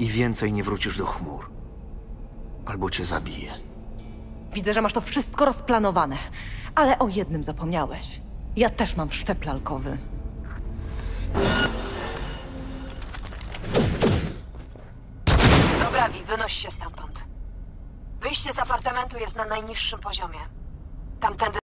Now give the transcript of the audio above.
i więcej nie wrócisz do chmur. Albo cię zabiję. Widzę, że masz to wszystko rozplanowane. Ale o jednym zapomniałeś. Ja też mam wszczep lalkowy. Dobra, Vi, wynoś się stamtąd. Wyjście z apartamentu jest na najniższym poziomie. Tamtędy